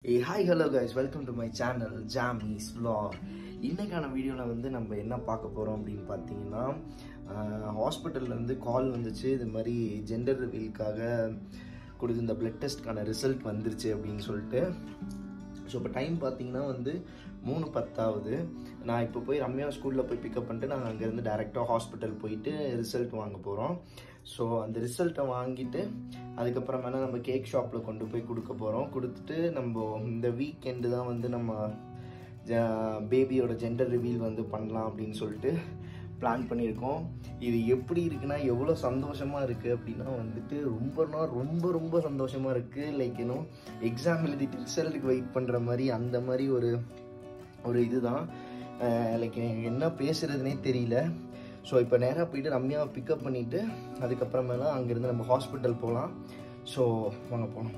Hey, hi, hello guys, welcome to my channel Jammy's Vlog. இன்னைக்கான வீடியோவில் வந்து நம்ம என்ன பார்க்க போகிறோம் அப்படின்னு பார்த்தீங்கன்னா ஹாஸ்பிட்டல்லேருந்து கால் வந்துச்சு. இது மாதிரி ஜெண்டர் ரிவீலுக்காக கொடுத்து இந்த பிளட் டெஸ்ட்க்கான ரிசல்ட் வந்துருச்சு அப்படின்னு சொல்லிட்டு. ஸோ இப்போ டைம் பார்த்தீங்கன்னா வந்து 3:10 நான் இப்போ போய் ரம்யா ஸ்கூலில் போய் பிக்கப் பண்ணிட்டு நாங்கள் அங்கேருந்து டேரெக்டாக ஹாஸ்பிட்டல் போயிட்டு ரிசல்ட் வாங்க போகிறோம். ஸோ அந்த ரிசல்ட்டை வாங்கிட்டு அதுக்கப்புறமேல நம்ம கேக் ஷாப்பில் கொண்டு போய் கொடுக்க போகிறோம். கொடுத்துட்டு நம்ம இந்த வீக்கெண்டு தான் வந்து நம்ம பேபியோட ஜெண்டர் ரிவீல் வந்து பண்ணலாம் அப்படின்னு சொல்லிட்டு பிளான் பண்ணியிருக்கோம். இது எப்படி இருக்குன்னா எவ்வளோ சந்தோஷமாக இருக்குது அப்படின்னா வந்துட்டு ரொம்ப ரொம்ப சந்தோஷமாக இருக்குது. லைக் இன்னும் எக்ஸாம் எழுதிட்டு ரிசல்ட்டுக்கு வெயிட் பண்ணுற மாதிரி அந்த மாதிரி ஒரு இதுதான். லைக் என்ன பேசுகிறதுனே தெரியல. ஸோ இப்போ நேராக போயிட்டு ரம்யாவை பிக்கப் பண்ணிவிட்டு அதுக்கப்புறமேல அங்கேருந்து நம்ம ஹாஸ்பிட்டல் போகலாம். ஸோ வாங்க போகலாம்.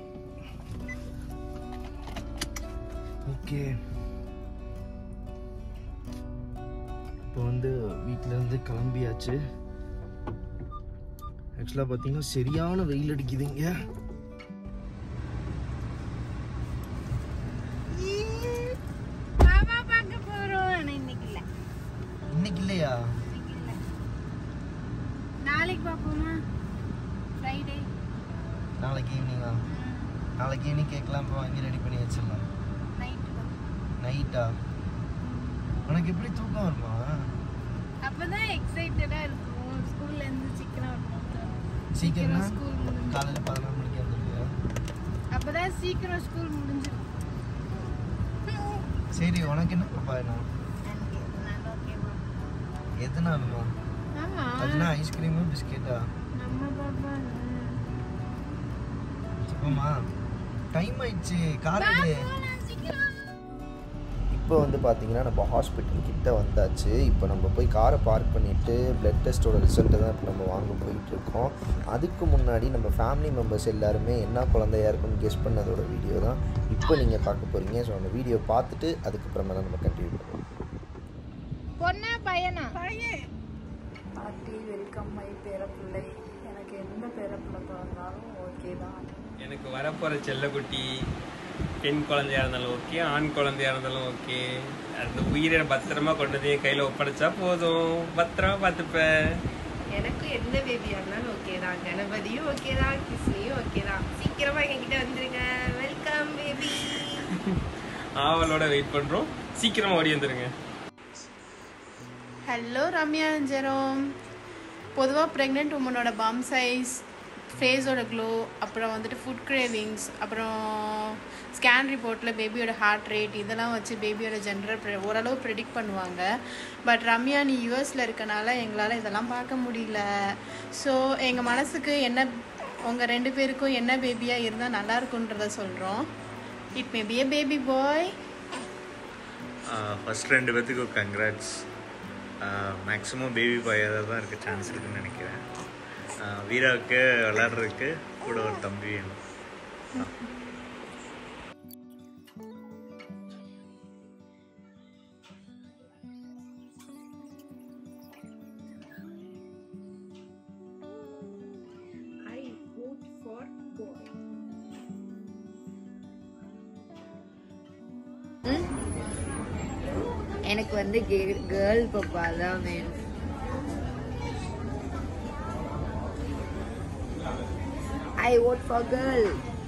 ஓகே, இப்போ வந்து வீட்டிலேருந்து கிளம்பியாச்சு. ஆக்சுவலாக பார்த்தீங்கன்னா சரியான வெயில் அடிக்குதுங்க. இன்னைக்கு இல்லையா? நாளைக்கு பாப்போமா? ஃப்ரைடே நாளைக்கு ஈவினிங்கா? நாளைக்கு ஈவினிங் கேட்கலாம். இப்போ வாங்கி ரெடி பண்ணி வச்சிடலாம். நைட்டா? உனக்கு எப்படி தூக்கம் வருமா? அப்பதான் எக்ஸைட்டடா இருக்கும். ஸ்கூல்ல இருந்து சீக்கிரம் காலையில் 11 மணிக்கு வந்துருக்கியா? அப்பதான் சீக்கிரம் ஸ்கூல் முடிஞ்சிடும். சரி, உனக்கு என்ன பாப்பா? என்ன எதுனாலுமா? அதுனா ஐஸ்கிரீமு பிஸ்கெட்டா? சும்மா டைம் ஆயிடுச்சு. காலையிலே இப்போ வந்து பார்த்தீங்கன்னா நம்ம ஹாஸ்பிட்டல் கிட்ட வந்தாச்சு. இப்போ நம்ம போய் காரை பார்க் பண்ணிவிட்டு பிளட் டெஸ்ட்டோட ரிசல்ட்டை தான் இப்போ நம்ம வாங்க போயிட்டுருக்கோம். அதுக்கு முன்னாடி நம்ம ஃபேமிலி மெம்பர்ஸ் எல்லாருமே என்ன குழந்தையா இருக்குன்னு கெஸ் பண்ணதோட வீடியோ தான் இப்போ நீங்கள் பார்க்க போகிறீங்க. ஸோ அந்த வீடியோ பார்த்துட்டு அதுக்கப்புறமேல நம்ம கண்டினியூ பண்ணுவோம். பொண்ணா பையனா? பாட்டி வெல்கம் மை பேரப்பிள்ளை. எனக்கு எந்த பேரப்பிள்ளை பிறந்தாலும் ஓகே தான். எனக்கு வரப்போகிற செல்லக்குட்டி பெண் குழந்தையா இருந்தாலும் ஓகே, ஆண் குழந்தையா இருந்தாலும் ஓகே. அந்த உயிரை பத்திரமா கொண்டு வந்து என் கையில் ஒப்படைச்சா போதும், பத்திரமா பார்த்துப்பேன். எனக்கு எந்த பேபியா இருந்தாலும் ஓகே தான். கணபதியும் ஓகே தான், கிஸ்லியும் ஓகே தான். சீக்கிரமா எங்ககிட்ட வந்துருங்க. Welcome baby. ஆவலோட வெயிட் பண்ணுறோம். சீக்கிரமா ஓடி வந்துருங்க. Hello Ramya and Jerome. பொதுவாக ப்ரெக்னென்ட் உமனோட பம் சைஸ், ஃபேஸோட க்ளோ, அப்புறம் வந்துட்டு ஃபுட் கிரேவிங்ஸ், அப்புறம் ஸ்கேன் ரிப்போர்ட்டில் பேபியோட ஹார்ட் ரேட், இதெல்லாம் வச்சு பேபியோட ஜெண்டர் ஓரளவு ப்ரெடிக்ட் பண்ணுவாங்க. பட் ரம்யா நீ யூஎஸில் இருக்கனால எங்களால் இதெல்லாம் பார்க்க முடியல. ஸோ எங்கள் மனசுக்கு என்ன, உங்கள் 2 பேருக்கும் என்ன பேபியாக இருந்தால் நல்லா இருக்குன்றத சொல்கிறோம். It may be a baby boy. First 2 பேர்த்துக்கு கங்க்ராட்ஸ். மேக்ஸிமம் பேபி பாயாக தான் இருக்க சான்ஸ் இருக்குன்னு நினைக்கிறேன். வீராவுக்கு விளாட்றதுக்கு கூட ஒரு தம்பி வேணும். எனக்கு வந்து கேர்ள் பாப்பா தான் வேணும். I vote for girl.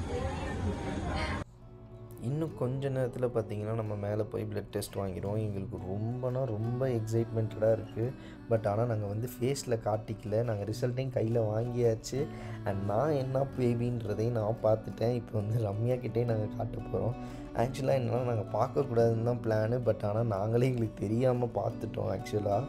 இன்னும் கொஞ்ச நேரத்தில் பார்த்தீங்கன்னா நம்ம மேலே போய் பிளட் டெஸ்ட் வாங்கிடுவோம். எங்களுக்கு ரொம்ப எக்ஸைட்மெண்ட்டடாக இருக்குது. பட் ஆனால் நாங்கள் வந்து ஃபேஸில் காட்டிக்கல. நாங்கள் ரிசல்ட்டையும் கையில் வாங்கியாச்சு. அண்ட் நான் என்ன பேபின்றதையும் நான் பார்த்துட்டேன். இப்போ வந்து ரம்யாக்கிட்டே நாங்கள் காட்ட போகிறோம். ஆக்சுவலாக என்னென்னா நாங்கள் பார்க்கக்கூடாதுன்னு தான் பிளானு. பட் ஆனால் நாங்களே எங்களுக்கு தெரியாமல் பார்த்துட்டோம். ஆக்சுவலாக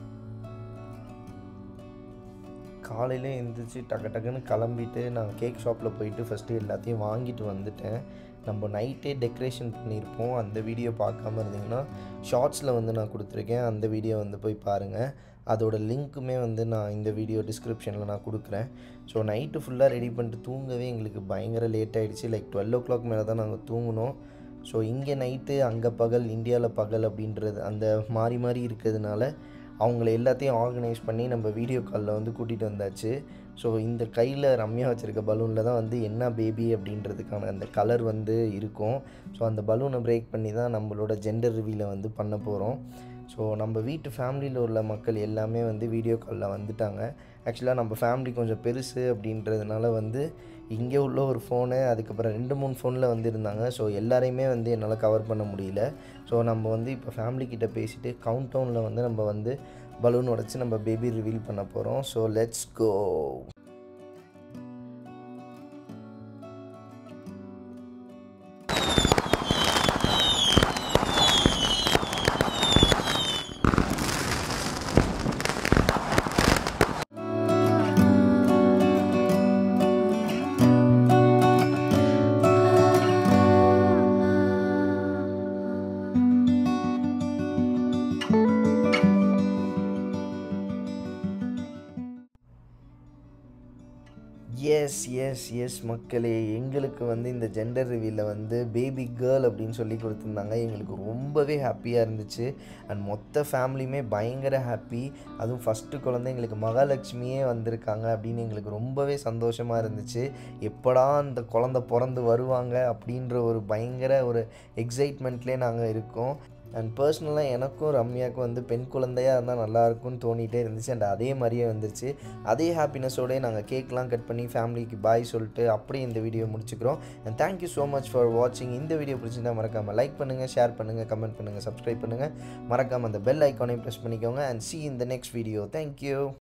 காலையில் எழுந்திரிச்சு டக்குன்னு கிளம்பிட்டு நாங்கள் கேக் ஷாப்பில் போயிட்டு ஃபஸ்ட்டு எல்லாத்தையும் வாங்கிட்டு வந்துட்டேன். நம்ம நைட்டே டெக்கரேஷன் பண்ணியிருப்போம். அந்த வீடியோ பார்க்காம இருந்தீங்கன்னா ஷார்ட்ஸில் வந்து நான் கொடுத்துருக்கேன். அந்த வீடியோ வந்து போய் பாருங்கள். அதோட லிங்க்குமே வந்து நான் இந்த வீடியோ டிஸ்கிரிப்ஷனில் நான் கொடுக்குறேன். ஸோ நைட்டு ஃபுல்லாக ரெடி பண்ணிட்டு தூங்கவே எங்களுக்கு பயங்கர லேட் ஆகிடுச்சு. லைக் 12 o'clock மேலே தான் நாங்கள் தூங்கினோம். ஸோ இங்கே நைட்டு அங்கே பகல், இந்தியாவில் பகல் அப்படின்றது அந்த மாறி இருக்கிறதுனால அவங்கள எல்லாத்தையும் ஆர்கனைஸ் பண்ணி நம்ம வீடியோ காலில் வந்து கூட்டிகிட்டு வந்தாச்சு. ஸோ இந்த கையில் ரம்யா வச்சுருக்க பலூனில் தான் வந்து என்ன பேபி அப்படின்றதுக்கான அந்த கலர் வந்து இருக்கும். ஸோ அந்த பலூனை பிரேக் பண்ணி தான் நம்மளோட ஜெண்டர் ரிவீலை வந்து பண்ண போகிறோம். ஸோ நம்ம வீட்டு ஃபேமிலியில் உள்ள மக்கள் எல்லாமே வந்து வீடியோ காலில் வந்துட்டாங்க. ஆக்சுவலாக நம்ம ஃபேமிலி கொஞ்சம் பெருசு அப்படின்றதுனால வந்து இங்கே உள்ள ஒரு ஃபோனு, அதுக்கப்புறம் 2-3 ஃபோனில் வந்து இருந்தாங்க. ஸோ எல்லாரையுமே வந்து என்னால் கவர் பண்ண முடியல. ஸோ நம்ம வந்து இப்போ ஃபேமிலிக்கிட்ட பேசிவிட்டு கவுண்ட் டவுனில் வந்து நம்ம வந்து பலூன் உடச்சி நம்ம பேபி ரிவீல் பண்ண போகிறோம். So let's go. எஸ் மக்களே, எங்களுக்கு வந்து இந்த ஜெண்டர் ரிவீலில் வந்து பேபி கேர்ள் அப்படின்னு சொல்லி கொடுத்துருந்தாங்க. எங்களுக்கு ரொம்பவே ஹாப்பியாக இருந்துச்சு. அண்ட் மொத்த ஃபேமிலியுமே பயங்கர ஹாப்பி. அதுவும் ஃபஸ்ட்டு குழந்தை எங்களுக்கு மகாலட்சுமியே வந்திருக்காங்க அப்படின்னு எங்களுக்கு ரொம்பவே சந்தோஷமாக இருந்துச்சு. எப்படா அந்த குழந்தை பிறந்து வருவாங்க அப்படின்ற ஒரு பயங்கர ஒரு எக்ஸைட்மெண்ட்லேயே நாங்கள் இருக்கோம். அண்ட் பர்சனலாக எனக்கும் ரம்யாவுக்கும் வந்து பெண் குழந்தையாக இருந்தால் நல்லாயிருக்கும்னு தோணிகிட்டே இருந்துச்சு. அண்ட் அதே மாதிரியே வந்துருச்சு. அதே ஹாப்பினஸோடய நாங்கள் கேக்லாம் கட் பண்ணி ஃபேமிலிக்கு பாய் சொல்லிட்டு அப்படியே இந்த வீடியோ முடிச்சுக்கிறோம். And thank you so much for வாட்சிங். இந்த வீடியோ பிடிச்சிருந்தா மறக்காமல் லைக் பண்ணுங்கள், ஷேர் பண்ணுங்கள், கமெண்ட் பண்ணுங்கள், சப்ஸ்கிரைப் பண்ணுங்கள். மறக்காமல் அந்த பெல் ஐக்கானையும் ப்ரெஸ் பண்ணிக்கோங்க. And see you in the next video. Thank you.